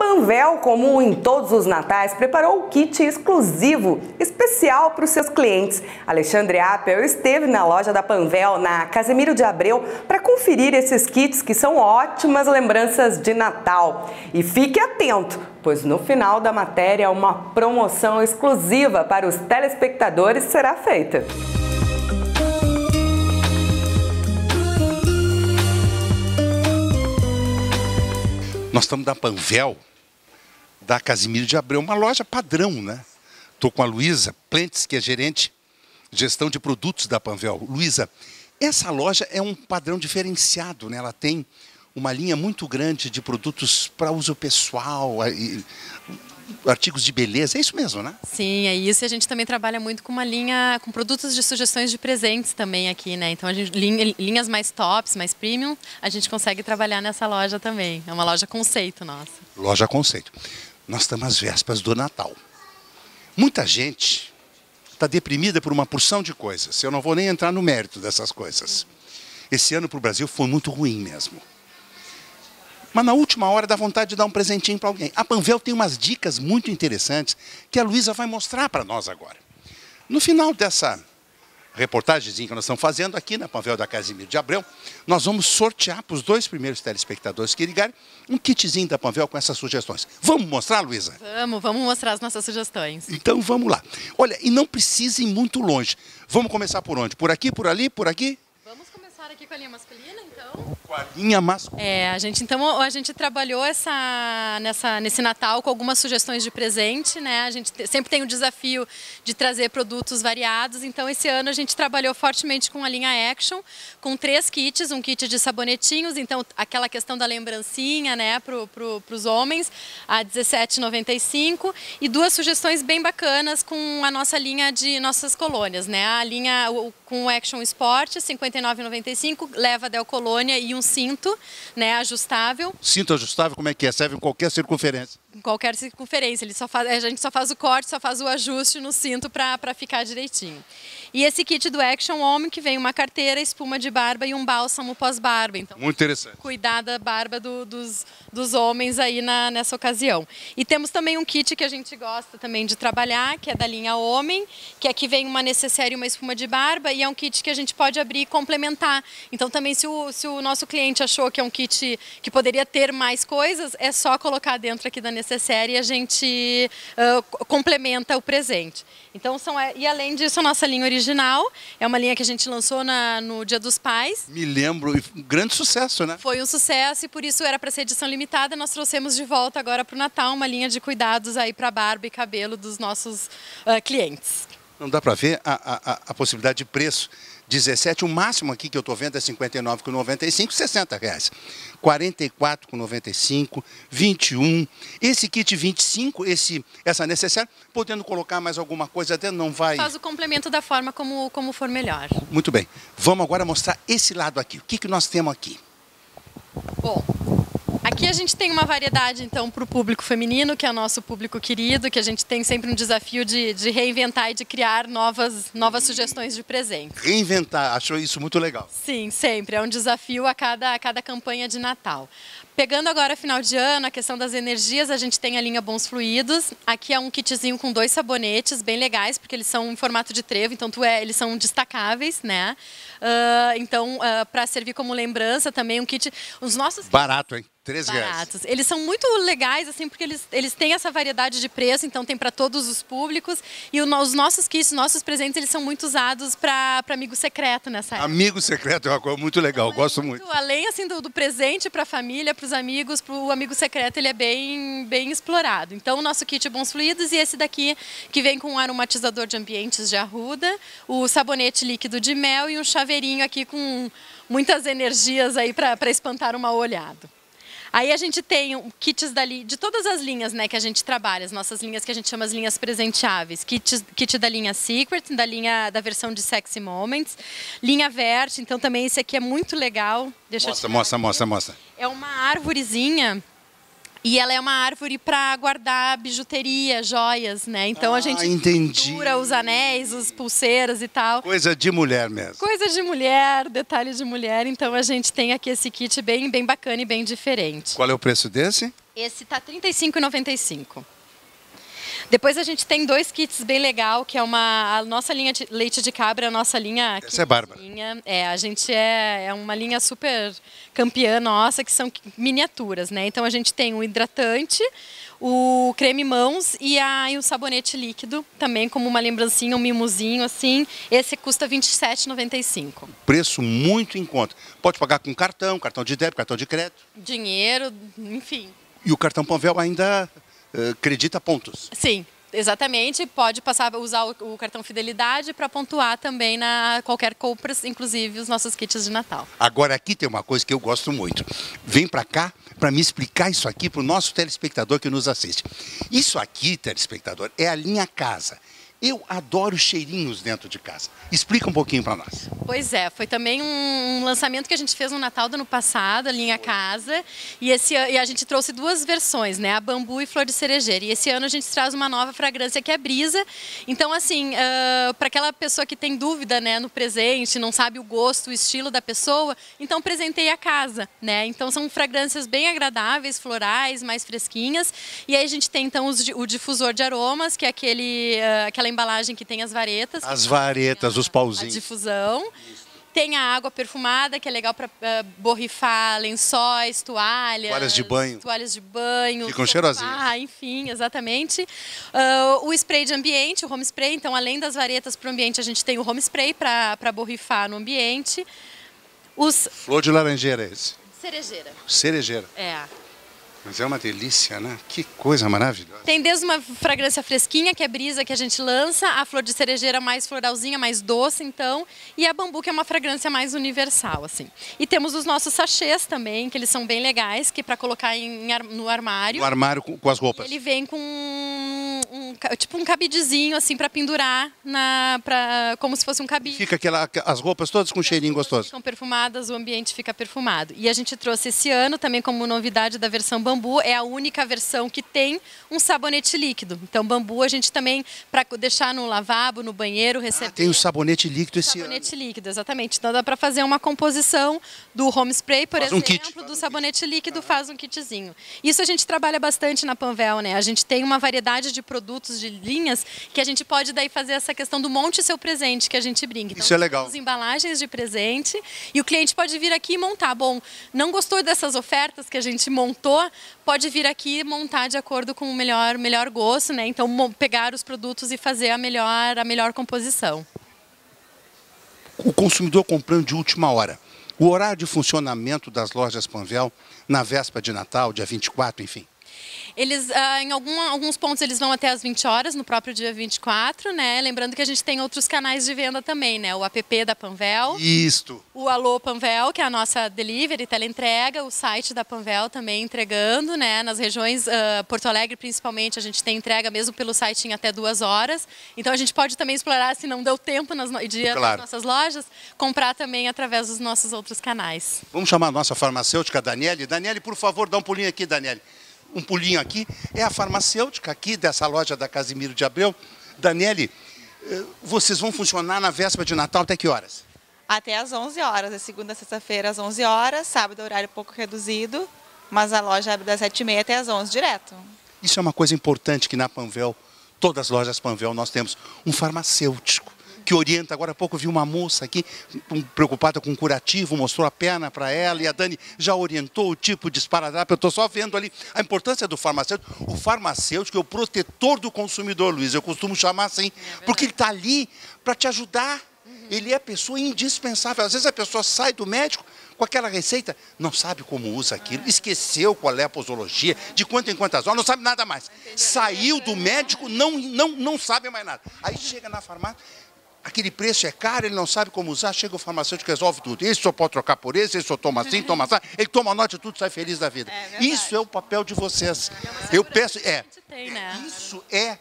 Panvel, como em todos os natais, preparou um kit exclusivo, especial para os seus clientes. Alexandre Appel esteve na loja da Panvel, na Casemiro de Abreu, para conferir esses kits que são ótimas lembranças de Natal. E fique atento, pois no final da matéria uma promoção exclusiva para os telespectadores será feita. Nós estamos da Panvel, da Casemiro de Abreu, uma loja padrão, né? Estou com a Luísa Plentes, que é gerente de gestão de produtos da Panvel. Luísa, essa loja é um padrão diferenciado, né? Ela tem uma linha muito grande de produtos para uso pessoal, artigos de beleza, é isso mesmo, né? Sim, é isso. E a gente também trabalha muito com uma linha, com produtos de sugestões de presentes também aqui, né? Então, a gente, linhas mais tops, mais premium, a gente consegue trabalhar nessa loja também. É uma loja conceito nossa. Loja conceito. Nós estamos às vésperas do Natal. Muita gente está deprimida por uma porção de coisas. Eu não vou nem entrar no mérito dessas coisas. Esse ano para o Brasil foi muito ruim mesmo. Mas na última hora dá vontade de dar um presentinho para alguém. A Panvel tem umas dicas muito interessantes que a Luísa vai mostrar para nós agora. No final dessa reportagemzinha que nós estamos fazendo aqui na Panvel da Casemiro de Abreu, nós vamos sortear para os 2 primeiros telespectadores que ligarem um kitzinho da Panvel com essas sugestões. Vamos mostrar, Luísa? Vamos mostrar as nossas sugestões. Então vamos lá. Olha, e não precisa ir muito longe. Vamos começar por onde? Por aqui, por ali, por aqui? Vamos começar aqui com a linha masculina, então. Com a linha masculina. A gente trabalhou nesse Natal com algumas sugestões de presente, né? A gente sempre tem o desafio de trazer produtos variados, então esse ano a gente trabalhou fortemente com a linha Action, com 3 kits, um kit de sabonetinhos, então aquela questão da lembrancinha, né, para os homens, a R$17,95, e 2 sugestões bem bacanas com a nossa linha de nossas colônias, né? A linha com o Action Sport, R$59,95, leva Del Colônia e um cinto, né, ajustável. Cinto ajustável, como é que é? Serve em qualquer circunferência? Em qualquer circunferência, a gente só faz o corte, só faz o ajuste no cinto para ficar direitinho. E esse kit do Action Homem, que vem uma carteira, espuma de barba e um bálsamo pós-barba. Então, muito interessante. Cuidar da barba dos homens aí nessa ocasião. E temos também um kit que a gente gosta também de trabalhar, que é da linha Homem, que aqui vem uma necessaire e uma espuma de barba, e é um kit que a gente pode abrir e complementar. Então também se o nosso cliente achou que é um kit que poderia ter mais coisas, é só colocar dentro aqui da necessaire e a gente complementa o presente. Então, e além disso, a nossa linha original é uma linha que a gente lançou no Dia dos Pais. Me lembro, um grande sucesso, né? Foi um sucesso e por isso era para ser edição limitada. Nós trouxemos de volta agora para o Natal uma linha de cuidados aí para barba e cabelo dos nossos clientes. Não dá para ver a possibilidade de preço. 17, o máximo aqui que eu estou vendo é R$59,95, R$60. R$44,95, 21. Esse kit 25, essa necessária, podendo colocar mais alguma coisa dentro, não vai... Faz o complemento da forma como for melhor. Muito bem. Vamos agora mostrar esse lado aqui. O que nós temos aqui? Bom, aqui a gente tem uma variedade, então, para o público feminino, que é o nosso público querido, que a gente tem sempre um desafio de reinventar e de criar novas sugestões de presente. Reinventar, achou isso muito legal. Sim, sempre. É um desafio a cada campanha de Natal. Pegando agora final de ano, a questão das energias, a gente tem a linha Bons Fluidos. Aqui é um kitzinho com 2 sabonetes bem legais, porque eles são em formato de trevo, então eles são destacáveis, né? Para servir como lembrança também, um kit... Os nossos... Barato, hein? R$13. Baratos. Eles são muito legais, assim, porque eles têm essa variedade de preço, então tem para todos os públicos. E os nossos kits, nossos presentes, eles são muito usados para amigo secreto nessa época. Amigo secreto é uma coisa muito legal, então, gosto muito. Além assim, do presente para a família, para os amigos, para o amigo secreto, ele é bem explorado. Então o nosso kit Bons Fluidos e esse daqui que vem com um aromatizador de ambientes de arruda, o sabonete líquido de mel e um chaveirinho aqui com muitas energias aí para espantar o mal olhado. Aí a gente tem kits de todas as linhas, né, que a gente trabalha, as nossas linhas que a gente chama as linhas presenteáveis. Kit da linha Secret, da versão de Sexy Moments, linha Vert, então também esse aqui é muito legal. Mostra. É uma árvorezinha. E ela é uma árvore para guardar bijuteria, joias, né? Então a gente mistura os anéis, as pulseiras e tal. Coisa de mulher mesmo. Coisa de mulher, detalhe de mulher. Então a gente tem aqui esse kit bem bacana e bem diferente. Qual é o preço desse? Esse tá R$ 35,95. Depois a gente tem 2 kits bem legal, que é a nossa linha de leite de cabra, a nossa linha... Essa é bárbara. A gente é uma linha super campeã nossa, que são miniaturas, né? Então a gente tem o hidratante, o creme mãos e o sabonete líquido, também como uma lembrancinha, um mimosinho assim. Esse custa R$ 27,95. Preço muito em conta. Pode pagar com cartão de débito, cartão de crédito. Dinheiro, enfim. E o cartão Panvel ainda acredita pontos. Sim, exatamente. Pode usar o cartão Fidelidade para pontuar também na qualquer compra, inclusive os nossos kits de Natal. Agora aqui tem uma coisa que eu gosto muito. Vem para cá para me explicar isso aqui para o nosso telespectador que nos assiste. Isso aqui, telespectador, é a linha casa. Eu adoro cheirinhos dentro de casa. Explica um pouquinho para nós. Pois é, foi também um lançamento que a gente fez no Natal do ano passado, a linha casa, e a gente trouxe 2 versões, né, a bambu e flor de cerejeira. E esse ano a gente traz uma nova fragrância que é brisa. Então, assim, para aquela pessoa que tem dúvida, né, no presente, não sabe o gosto, o estilo da pessoa, então presenteie a casa, né? Então são fragrâncias bem agradáveis, florais, mais fresquinhas. E aí a gente tem então o difusor de aromas, que é aquela embalagem que tem as varetas. As varetas, os pauzinhos. A difusão. Tem a água perfumada, que é legal para borrifar lençóis, toalhas. Toalhas de banho. Ficam cheirosinhas. Enfim, exatamente. O spray de ambiente, o home spray. Então, além das varetas para o ambiente, a gente tem o home spray para borrifar no ambiente. Flor de laranjeira esse. Cerejeira. Cerejeira. É. Mas é uma delícia, né? Que coisa maravilhosa. Tem desde uma fragrância fresquinha, que é brisa, que a gente lança, a flor de cerejeira mais floralzinha, mais doce, então, e a bambu, que é uma fragrância mais universal, assim. E temos os nossos sachês também, que eles são bem legais, que para colocar no armário. No armário com as roupas. Ele vem com tipo um cabidezinho, assim, para pendurar, como se fosse um cabide. Fica as roupas todas com cheirinho gostoso. Ficam perfumadas, o ambiente fica perfumado. E a gente trouxe esse ano, também como novidade da versão bambu, é a única versão que tem um sabonete líquido. Então, bambu a gente também, para deixar no lavabo, no banheiro, receber... tem o sabonete líquido esse ano. Sabonete líquido, exatamente. Então, dá para fazer uma composição do home spray, por exemplo, do sabonete líquido, faz um kitzinho. Isso a gente trabalha bastante na Panvel, né? A gente tem uma variedade de produtos, de linhas, que a gente pode daí fazer essa questão do monte seu presente, que a gente brinca. Então, isso é legal. Temos embalagens de presente e o cliente pode vir aqui e montar. Bom, não gostou dessas ofertas que a gente montou, pode vir aqui e montar de acordo com o melhor gosto, né? Então, pegar os produtos e fazer a melhor composição. O consumidor comprando de última hora. O horário de funcionamento das lojas Panvel na véspera de Natal, dia 24, enfim. Eles, em alguns pontos, eles vão até às 20 horas, no próprio dia 24, né? Lembrando que a gente tem outros canais de venda também, né? O app da Panvel. Isto. O Alô Panvel, que é a nossa delivery, teleentrega. O site da Panvel também entregando, né? Nas regiões, Porto Alegre principalmente, a gente tem entrega mesmo pelo site em até 2 horas. Então a gente pode também explorar, se não deu tempo nas nossas lojas, comprar também através dos nossos outros canais. Vamos chamar a nossa farmacêutica, Daniele. Daniele, por favor, dá um pulinho aqui, Daniele. Um pulinho aqui, é a farmacêutica aqui dessa loja da Casimiro de Abreu. Daniele, vocês vão funcionar na véspera de Natal até que horas? Até às 11 horas, de segunda a sexta-feira às 11 horas, sábado horário pouco reduzido, mas a loja abre das 7h30 até às 11 direto. Isso é uma coisa importante que na Panvel, todas as lojas Panvel, nós temos um farmacêutico que orienta. Agora há pouco eu vi uma moça aqui preocupada com curativo, mostrou a perna para ela e a Dani já orientou o tipo de esparadrapo. Eu estou só vendo ali a importância do farmacêutico. O farmacêutico é o protetor do consumidor, Luiz. Eu costumo chamar assim, porque ele está ali para te ajudar. Ele é a pessoa indispensável. Às vezes a pessoa sai do médico com aquela receita, não sabe como usa aquilo, esqueceu qual é a posologia, de quanto em quantas horas, não sabe nada mais. Saiu do médico, não sabe mais nada. Aí chega na farmácia, aquele preço é caro, ele não sabe como usar, chega o farmacêutico e resolve tudo. Esse só pode trocar por esse só toma assim, toma assim. Ele toma nota de tudo e sai feliz da vida. Isso é o papel de vocês. Eu peço, isso é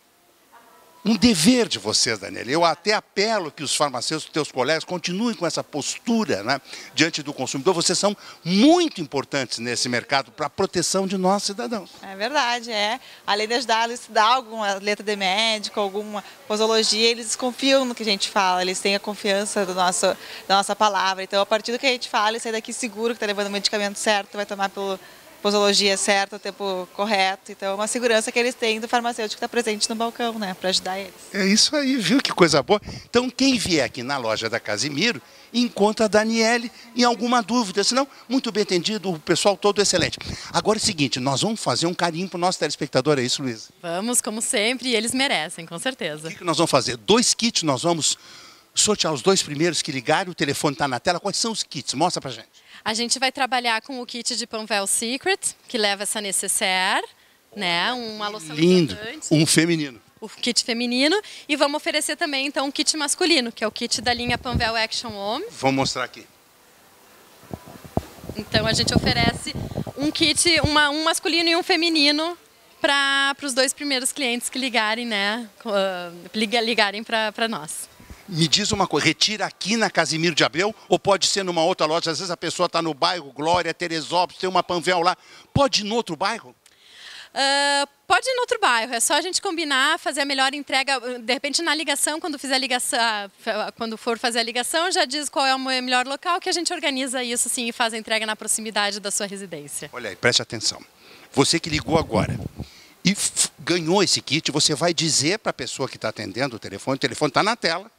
um dever de vocês, Daniela. Eu até apelo que os farmacêuticos, teus colegas, continuem com essa postura, né, diante do consumidor. Vocês são muito importantes nesse mercado para a proteção de nós, cidadãos. É verdade, é. Além de ajudar a estudar alguma letra de médico, alguma posologia, eles confiam no que a gente fala, eles têm a confiança da nossa palavra. Então, a partir do que a gente fala, ele sai daqui seguro, que está levando o medicamento certo, vai tomar posologia certa, o tempo correto. Então, é uma segurança que eles têm do farmacêutico que está presente no balcão, né, para ajudar eles. É isso aí, viu que coisa boa? Então, quem vier aqui na loja da Casimiro, encontra a Daniele em alguma dúvida. Senão, muito bem entendido, o pessoal todo excelente. Agora é o seguinte, nós vamos fazer um carinho para o nosso telespectador, é isso, Luísa? Vamos, como sempre, e eles merecem, com certeza. O que nós vamos fazer? 2 kits, nós vamos sortear os 2 primeiros que ligarem, o telefone está na tela. Quais são os kits? Mostra pra gente. A gente vai trabalhar com o kit de Panvel Secret, que leva essa necessaire, né? Uma loção Lindo, hidratante, um feminino. o kit feminino, e vamos oferecer também então um kit masculino, que é o kit da linha Panvel Action Home. Vou mostrar aqui. Então a gente oferece um kit, um masculino e um feminino para os 2 primeiros clientes que ligarem, né? Ligarem para nós. Me diz uma coisa, retira aqui na Casimiro de Abreu ou pode ser numa outra loja? Às vezes a pessoa está no bairro Glória, Teresópolis, tem uma Panvel lá. Pode ir no outro bairro? Pode ir no outro bairro, é só a gente combinar, fazer a melhor entrega. De repente, na ligação, quando for fazer a ligação, já diz qual é o melhor local, que a gente organiza isso sim e faz a entrega na proximidade da sua residência. Olha aí, preste atenção. Você que ligou agora e ganhou esse kit, você vai dizer para a pessoa que está atendendo o telefone está na tela.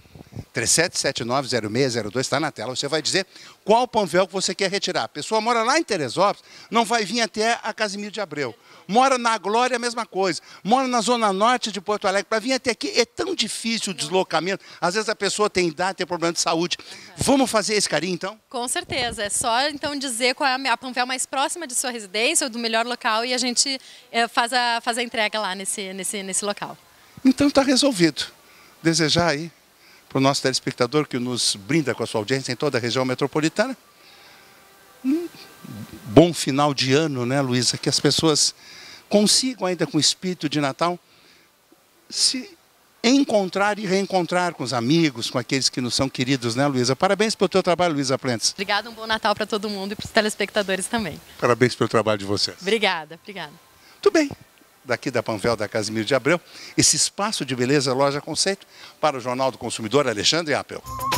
37790602 está na tela. Você vai dizer qual Panvel que você quer retirar. A pessoa mora lá em Teresópolis, não vai vir até a Casimiro de Abreu. Mora na Glória, a mesma coisa. Mora na zona norte de Porto Alegre. Para vir até aqui é tão difícil o deslocamento. Às vezes a pessoa tem idade, tem problema de saúde. Vamos fazer esse carinho, então? Com certeza. É só, então, dizer qual é a Panvel mais próxima de sua residência ou do melhor local e a gente faz a entrega lá nesse local. Então está resolvido. Desejar aí para o nosso telespectador que nos brinda com a sua audiência em toda a região metropolitana. Bom final de ano, né, Luísa? Que as pessoas consigam ainda com o espírito de Natal se encontrar e reencontrar com os amigos, com aqueles que nos são queridos, né, Luísa? Parabéns pelo teu trabalho, Luísa Plentes. Obrigada, um bom Natal para todo mundo e para os telespectadores também. Parabéns pelo trabalho de vocês. Obrigada. Tudo bem. Daqui da Panvel, da Casimiro de Abreu, esse espaço de beleza, loja conceito, para o Jornal do Consumidor, Alexandre Appel.